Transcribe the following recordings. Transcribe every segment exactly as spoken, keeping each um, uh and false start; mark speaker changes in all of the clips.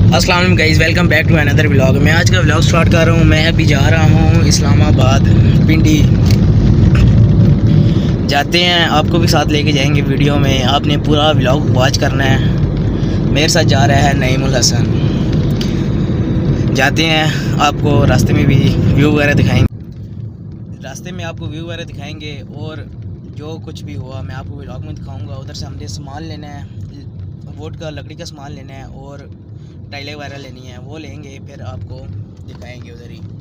Speaker 1: अस्सलाम वालेकुम guys, welcome back to another vlog. मैं आज का व्लॉग स्टार्ट कर रहा हूँ। मैं अभी जा रहा हूँ इस्लामाबाद, पिंडी जाते हैं। आपको भी साथ लेके जाएंगे वीडियो में। आपने पूरा व्लॉग वॉच करना है। मेरे साथ जा रहा है नईमुल हसन। जाते हैं, आपको रास्ते में भी व्यू वगैरह दिखाएंगे। रास्ते में आपको व्यू वगैरह दिखाएंगे और जो कुछ भी हुआ मैं आपको व्लॉग में दिखाऊंगा। उधर से हमने सामान लेना है, वोट का लकड़ी का सामान लेना है और टाइलें वगैरह लेनी है, वो लेंगे, फिर आपको दिखाएंगे उधर ही।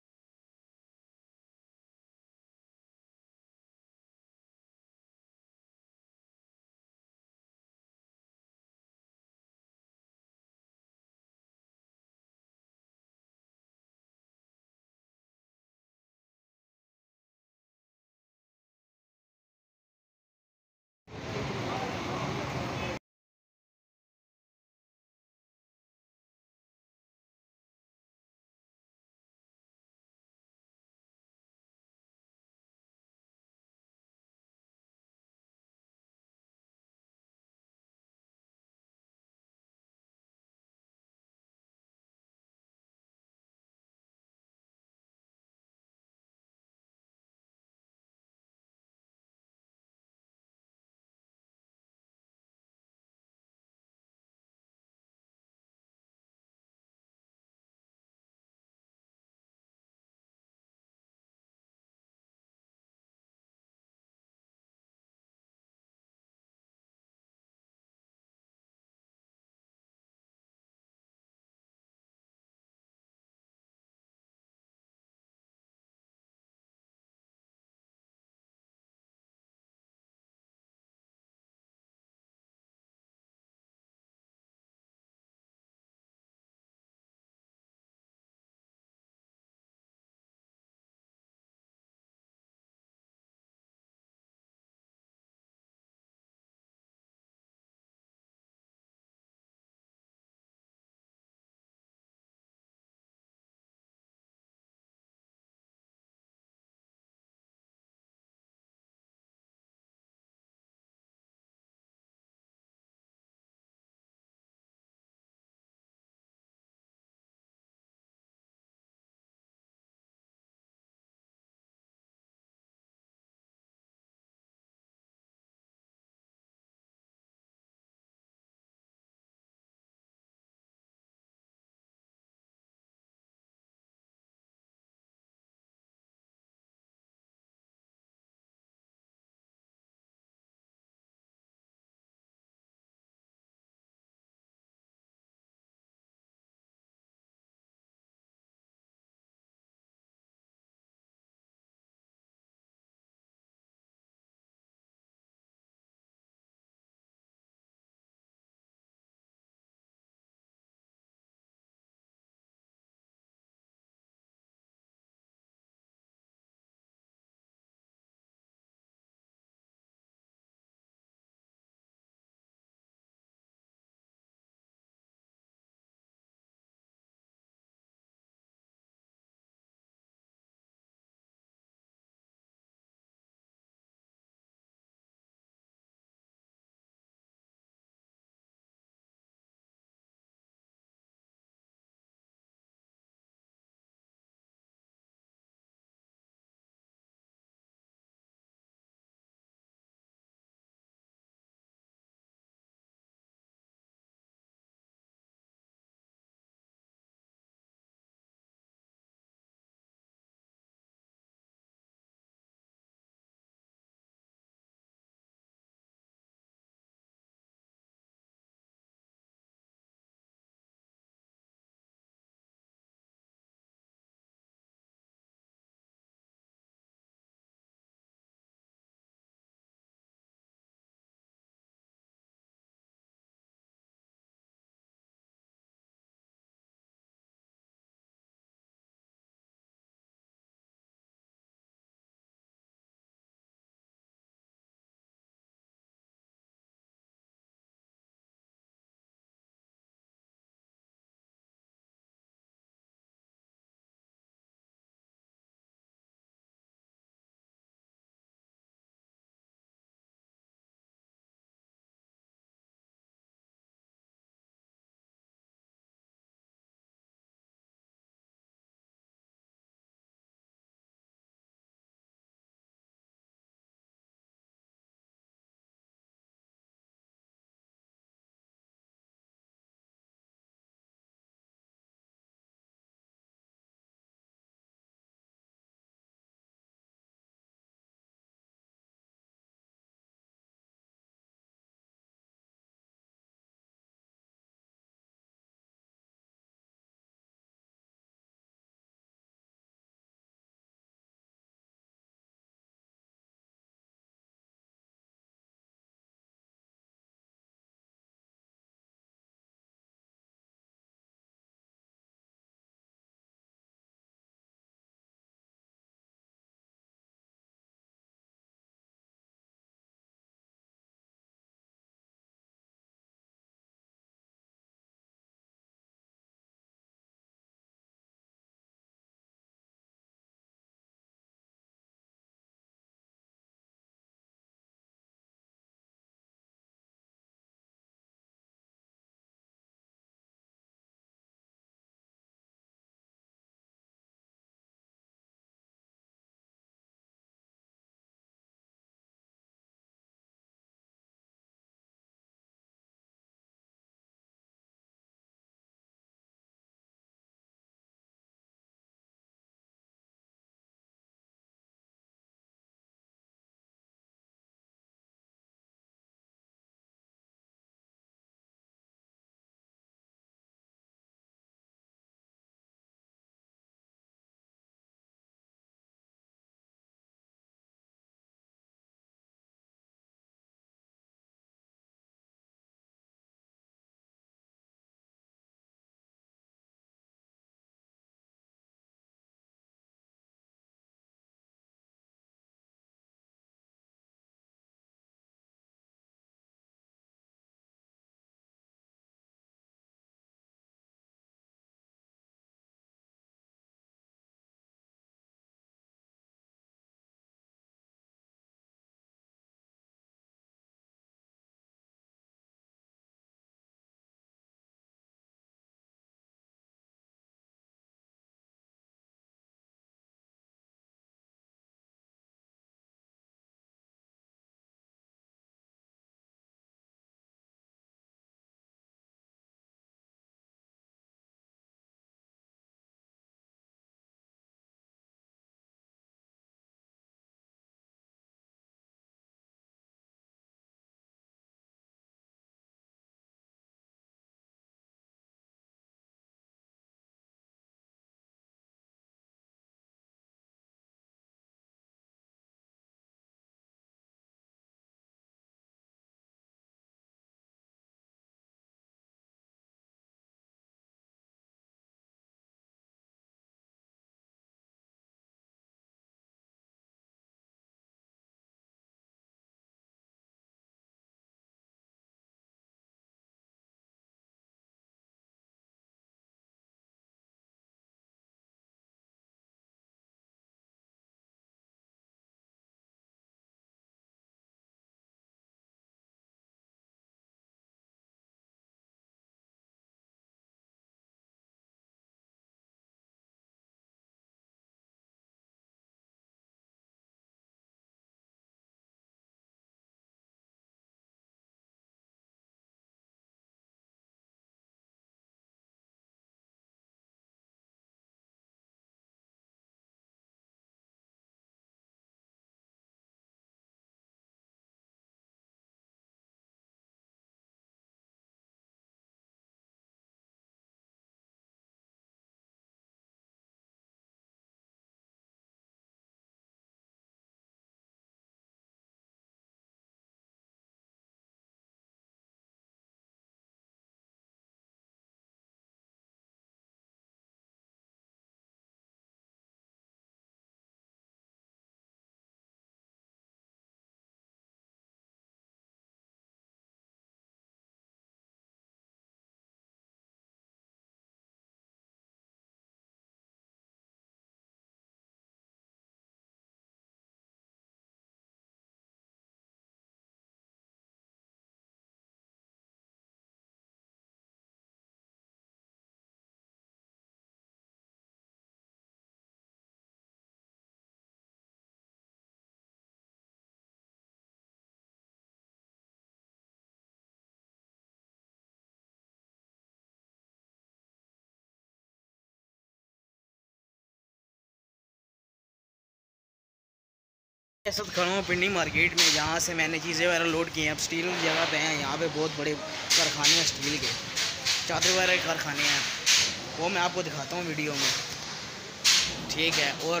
Speaker 1: इस वक्त खड़ा हूँ पिंडी मार्केट में, जहाँ से मैंने चीज़ें वगैरह लोड की हैं। अब स्टील की जगह पे हैं, यहाँ पे बहुत बड़े कारखाने हैं स्टील के, चादर वगैरह के कारखाने हैं, वो मैं आपको दिखाता हूँ वीडियो में, ठीक है। और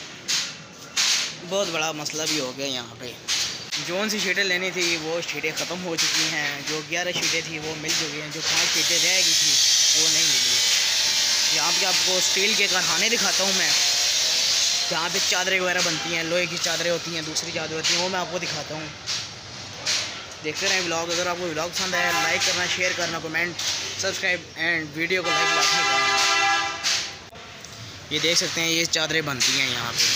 Speaker 1: बहुत बड़ा मसला भी हो गया यहाँ पे। जोन सी शीटें लेनी थी वो शीटें ख़त्म हो चुकी हैं, जो ग्यारह शीटें थी वो मिल चुकी हैं, जो पाँच शीटें रह गई थी वो नहीं मिली। यहाँ पे आपको स्टील के कारखाने दिखाता हूँ मैं, जहाँ पे चादरें वगैरह बनती हैं, लोहे की चादरें होती हैं, दूसरी चादरें होती हैं, वो मैं आपको दिखाता हूँ। देखते रहें व्लॉग। अगर आपको व्लॉग पसंद आया लाइक करना, शेयर करना, कमेंट, सब्सक्राइब एंड वीडियो को लाइक लाजमी करना। ये देख सकते हैं ये चादरें बनती हैं यहाँ पे,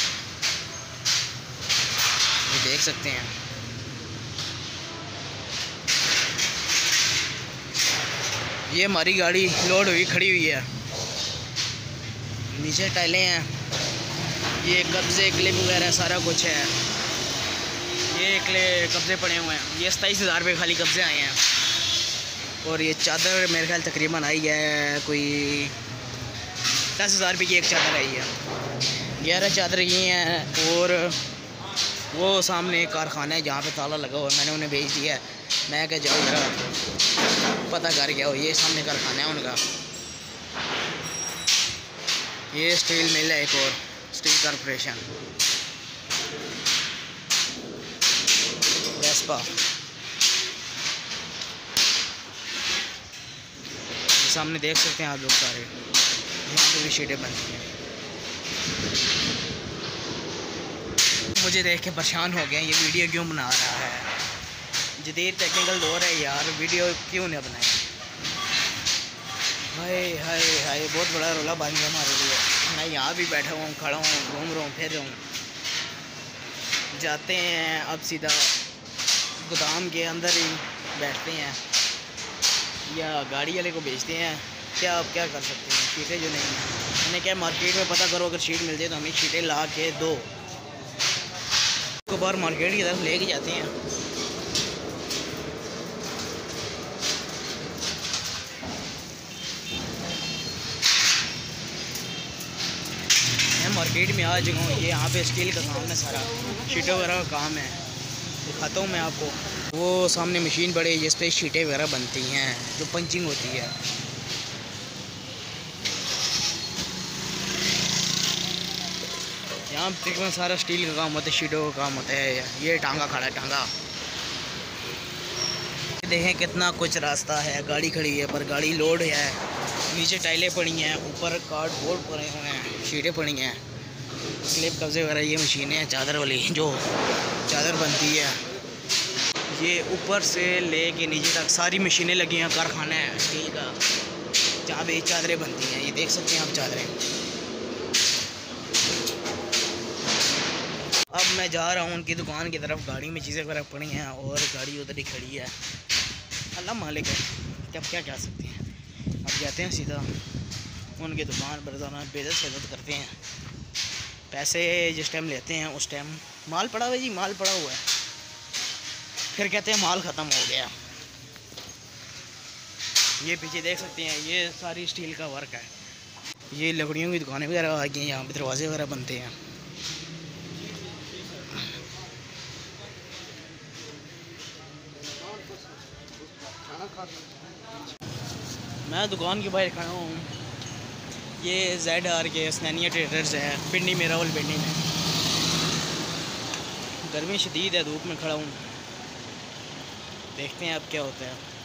Speaker 1: ये देख सकते हैं। ये हमारी गाड़ी लोड हुई खड़ी हुई है, नीचे टाइलें हैं, ये कब्जे क्लिप वगैरह सारा कुछ है। ये कब्जे पड़े हुए हैं, ये सताईस हज़ार रुपये खाली कब्जे आए हैं। और ये चादर मेरे ख्याल तकरीबन आई है कोई दस हज़ार रुपये की एक चादर आई है। ग्यारह चादर ये हैं। और वो सामने एक कारखाना है जहाँ पे ताला लगा हुआ है, मैंने उन्हें भेज दिया है। मैं क्या जाओ जरा पता कर गया हो, ये सामने कारखाना है उनका। ये स्टील मिल है, एक और स्टील कॉर्पोरेशन वेस्पा। सामने देख सकते हैं आप लोग सारे, यहाँ पे भी शीटें बनती हैं। मुझे देख के परेशान हो गए, ये वीडियो क्यों बना रहा है, जदीद टेक्निकल दौर है यार, वीडियो क्यों नहीं बनाई। हाय हाय हाय, बहुत बड़ा रोला बन गया हमारे लिए। मैं यहाँ भी बैठा हूँ, खड़ा हूँ, घूम रहा हूँ, फिर रहा हूँ। जाते हैं अब सीधा गोदाम के अंदर ही बैठते हैं या गाड़ी वाले को भेजते हैं। क्या आप क्या कर सकते हैं, शीटें जो नहीं हैं। मैंने क्या मार्केट में पता करो, अगर शीट मिल जाए तो हमें शीटें ला के दो, को बार मार्केट की तरफ लेके जाते हैं। मैं मार्केट में आ चुका हूँ, ये यहाँ पे स्टील का काम है, सारा शीटें वगैरह का काम है, दिखाता हूँ मैं आपको। वो सामने मशीन पड़ी है जिस पे शीटें वगैरह बनती हैं, जो पंचिंग होती है। यहाँ तकरीबन सारा स्टील का काम होता है, शीटों का काम होता है। ये टांगा खड़ा है, टांगा देखें कितना कुछ रास्ता है, गाड़ी खड़ी है पर गाड़ी लोड है। नीचे टाइलें पड़ी हैं, ऊपर कार्डबोर्ड पड़े हुए हैं, शीटें पड़ी हैं, क्लिप कब्जे वगैरह। ये मशीनें हैं चादर वाली, जो चादर बनती है। ये ऊपर से ले के नीचे तक सारी मशीनें लगी हैं, कारखाना है स्टील का जहाँ पे चादरें बनती हैं। ये देख सकते हैं आप चादरें। अब मैं जा रहा हूँ उनकी दुकान की तरफ, गाड़ी में चीज़ें वगैरह पड़ी हैं और गाड़ी उधर ही खड़ी है। अल्लाह मालिक है, क्या क्या कह सकते हैं। अब जाते हैं सीधा उनकी दुकान पर, जाना बेइज्जत शेज़त करते हैं, पैसे जिस टाइम लेते हैं उस टाइम माल पड़ा हुआ है जी, माल पड़ा हुआ है, फिर कहते हैं माल ख़त्म हो गया। ये पीछे देख सकते हैं ये सारी स्टील का वर्क है। ये लकड़ियों की दुकानें वगैरह आ गई हैं, यहाँ पे दरवाजे वगैरह बनते हैं। मैं दुकान के बाहर खड़ा हूँ, ये जेड आर के स्नैनिया ट्रेडर्स है, पिंडी में, रावल पिंडी में। गर्मी शदीद है, धूप में खड़ा हूँ, देखते हैं अब क्या होता है।